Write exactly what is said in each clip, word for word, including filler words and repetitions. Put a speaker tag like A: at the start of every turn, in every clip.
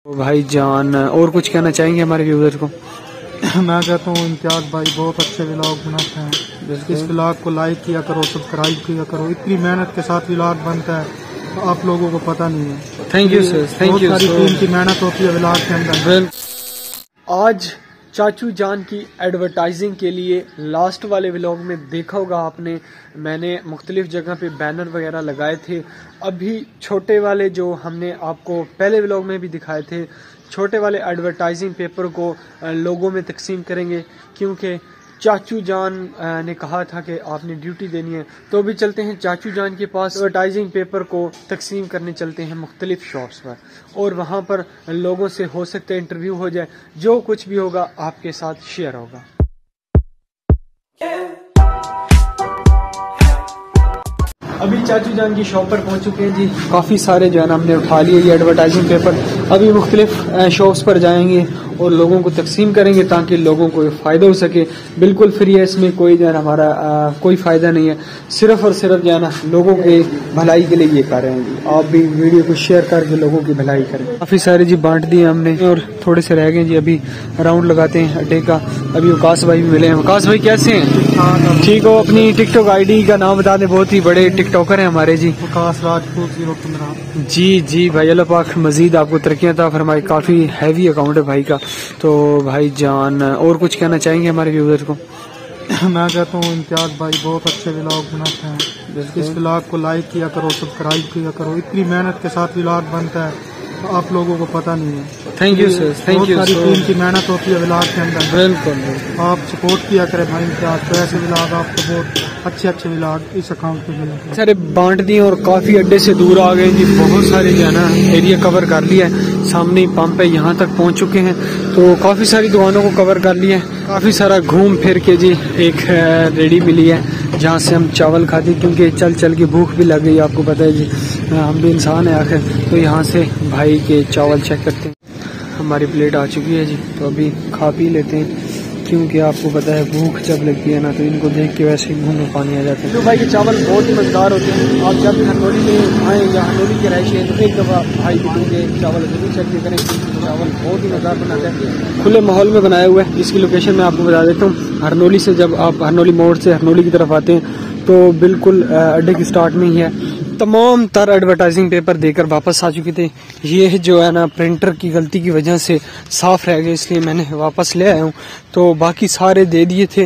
A: भाई जान और कुछ कहना चाहेंगे हमारे व्यूअर्स को?
B: मैं कहता हूँ इम्तियाज भाई बहुत अच्छे व्लॉग बनाते हैं। इस व्लॉग को लाइक किया करो, सब्सक्राइब किया करो। इतनी मेहनत के साथ व्लॉग बनता है तो आप लोगों को पता नहीं है।
A: Thank you sir, thank you.
B: बहुत सारी टीम की मेहनत होती है व्लॉग के अंदर।
A: आज चाचू जान की एडवर्टाइजिंग के लिए लास्ट वाले व्लॉग में देखा होगा आपने, मैंने मुख्तलिफ जगह पे बैनर वगैरह लगाए थे। अभी छोटे वाले जो हमने आपको पहले व्लॉग में भी दिखाए थे, छोटे वाले एडवर्टाइजिंग पेपर को लोगों में तकसीम करेंगे, क्योंकि चाचू जान ने कहा था कि आपने ड्यूटी देनी है। तो अभी चलते हैं चाचू जान के पास, एडवर्टाइजिंग पेपर को तकसीम करने चलते हैं मुख्तलिफ शॉप्स पर, और वहाँ पर लोगों से हो सकता है इंटरव्यू हो जाए। जो कुछ भी होगा आपके साथ शेयर होगा। अभी चाचू जान की शॉप पर पहुंच चुके हैं जी। काफ़ी सारे जो है ना हमने उठा लिए ये एडवर्टाइजिंग पेपर। अभी मुख्तलिफ शॉप्स पर जाएंगे और लोगों को तकसीम करेंगे ताकि लोगों को फ़ायदा हो सके। बिल्कुल फ्री है, इसमें कोई जो है ना हमारा आ, कोई फ़ायदा नहीं है, सिर्फ और सिर्फ जो है ना लोगों के भलाई के लिए ये कर रहे हैं जी। आप भी वीडियो को शेयर करके लोगों की भलाई करें। काफ़ी सारे जी बांट दिए हमने और थोड़े से रह गए जी। अभी राउंड लगाते हैं अड्डे का। अभी वकास भाई भी मिले हैं। वकास भाई कैसे हैं? ठीक हो? अपनी टिकटॉक आई डी का नाम बता दें, बहुत ही बड़े टिकटॉकर हैं हमारे जी।
B: वकास राजपूत जीरो पंद्रह।
A: जी जी भाई, अल्लाह पाक मजीद आपको तरक्कियां अता फरमाए। काफ़ी हैवी अकाउंट है भाई का। तो भाई जान और कुछ कहना चाहेंगे हमारे व्यूअर्स को?
B: मैं कहता हूँ इम्तियाज भाई बहुत अच्छे व्लॉग बनाते हैं। इस व्लॉग को लाइक किया करो, सब्सक्राइब किया करो। इतनी मेहनत के साथ व्लॉग बनता है तो आप लोगों को पता नहीं है।
A: Thank you sir, thank you.
B: बहुत सारी टीम की मेहनत होती है व्लॉग के अंदर।
A: बिल्कुल, आप
B: सपोर्ट किया करें भाई इम्तियाज को। ऐसे व्लॉग आपको बहुत अच्छे अच्छे व्लॉग इस अकाउंट पे मिलेंगे।
A: सारे बांट दिए और काफ़ी अड्डे से दूर आ गए जी। बहुत सारे जो है ना एरिया कवर कर लिया है। सामने ही पंप है, यहाँ तक पहुँच चुके हैं। तो काफ़ी सारी दुकानों को कवर कर लिया है। काफ़ी सारा घूम फिर के जी एक रेडी मिली है जहाँ से हम चावल खाते, क्योंकि चल चल के भूख भी लग गई। आपको पता है जी, हम भी इंसान है आखिर। तो यहाँ से भाई के चावल चेक करते हैं। हमारी प्लेट आ चुकी है जी, तो अभी खा पी लेते हैं, क्योंकि आपको पता है भूख जब लगती है ना तो इनको देख के वैसे ही मुंह में पानी आ जाता है। तो भाई के चावल बहुत ही मज़ेदार होते हैं। आप जब हरनोली में आए या हरनोली के रहिश है तो एक दफ़ा भाई के चावल जरूर चेक करें, क्योंकि चावल बहुत ही मज़ेदार बनाते हैं। खुले माहौल में बनाया हुआ है। इसकी लोकेशन मैं आपको बता देता हूँ। हरनोली से जब आप हरनोली मोड़ से हरनोली की तरफ आते हैं तो बिल्कुल अड्डे की स्टार्ट में ही है। तमाम तर एडवर्टाइजिंग पेपर देकर वापस आ चुके थे। ये जो है ना प्रिंटर की गलती की वजह से साफ रह गए, इसलिए मैंने वापस ले आया हूँ। तो बाकी सारे दे दिए थे,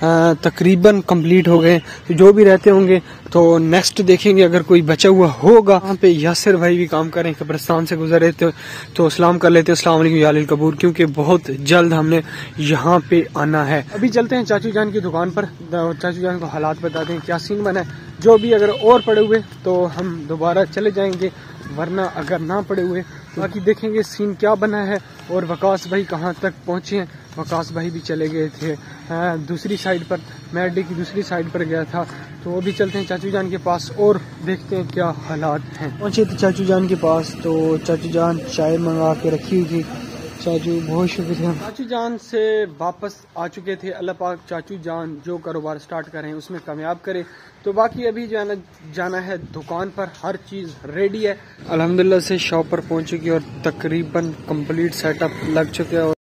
A: तकरीबन कंप्लीट हो गए। जो भी रहते होंगे तो नेक्स्ट देखेंगे, अगर कोई बचा हुआ होगा। वहाँ पे यासिर भाई भी काम करें, कब्रिस्तान से गुजर रहे थे तो सलाम कर लेते, अस्सलाम वालेकुम या अहल कबूर, क्योंकि बहुत जल्द हमने यहाँ पे आना है। अभी चलते हैं चाचू जान की दुकान पर, चाचू जान को हालात बताते हैं क्या सीन बना है। जो भी अगर और पड़े हुए तो हम दोबारा चले जाएंगे, वरना अगर ना पड़े हुए बाकी देखेंगे सीन क्या बना है और वकास भाई कहाँ तक पहुँचे हैं। वकास भाई भी चले गए थे आ, दूसरी साइड पर। मैं अड्डे की दूसरी साइड पर गया था। तो अभी चलते हैं चाचू जान के पास और देखते हैं क्या हालात हैं। पहुँचे थे चाचू जान के पास, तो चाचू जान चाय मंगा के रखी हुई थी। चाचू बहुत शुक्रिया। चाचू जान से वापस आ चुके थे। अल्लाह पाक चाचू जान जो कारोबार स्टार्ट करें उसमें कामयाब करे। तो बाकी अभी जो है ना जाना है दुकान पर, हर चीज़ रेडी है अल्हम्दुलिल्लाह से। शॉप पर पहुंच चुकी और तकरीबन कंप्लीट सेटअप लग चुके हैं।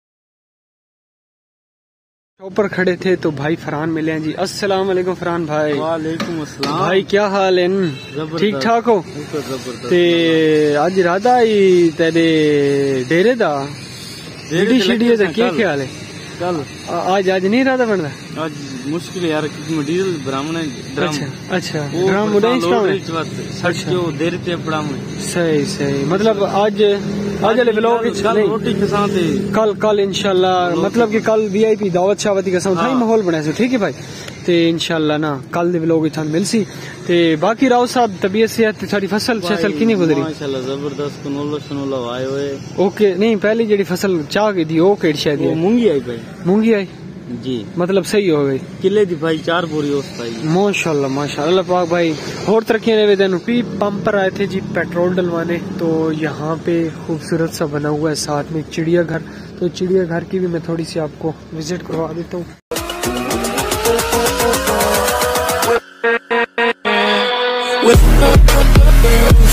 A: शॉप पर खड़े थे तो भाई फरहान मिले हैं जी। अस्सलाम वालेकुम फरहान भाई।
B: वालेकुम अस्सलाम
A: भाई, क्या हाल है? ठीक ठाक हो? ते अज राधा आई तेरे डेरे दा रेडी शीडी दा क्या ख्याल है?
B: कल
A: आज आज नहीं राधा बनता?
B: आज मुश्किल है यार, क्योंकि मटेरियल ब्राह्मण है। ड्रम
A: अच्छा अच्छा, ड्रम उड़ाई
B: देर ते पड़ा में।
A: सही सही, मतलब आज आज वाले व्लॉग
B: रोटी के साथ
A: कल कल इंशाल्लाह, मतलब कि कल वीआईपी दावत शावती का साथ माहौल बना से। ठीक है भाई, ते इंशाल्लाह ना कल दे व्लॉग इथान मिलसी। ते बाकी राव साहब तबीयत सेहत सारी फसल फसल की नहीं गुजरी?
B: माशाल्लाह जबरदस्त, कनोलो शनोलो आए हुए।
A: ओके, नहीं पहली जेडी फसल चाह गई थी वो केड़ी शायद
B: मूंगी आई भाई।
A: मूंगी आई
B: जी,
A: मतलब सही हो गई।
B: किले दी भाई चार बोरी उस भाई।
A: माशाल्लाह माशाल्लाह पाक भाई, और तरक्की ने तेन भी। पंप पर आए थे जी पेट्रोल डलवाने, तो यहाँ पे खूबसूरत सा बना हुआ है साथ में चिड़ियाघर। तो चिड़ियाघर की भी मैं थोड़ी सी आपको विजिट करवा देता हूँ।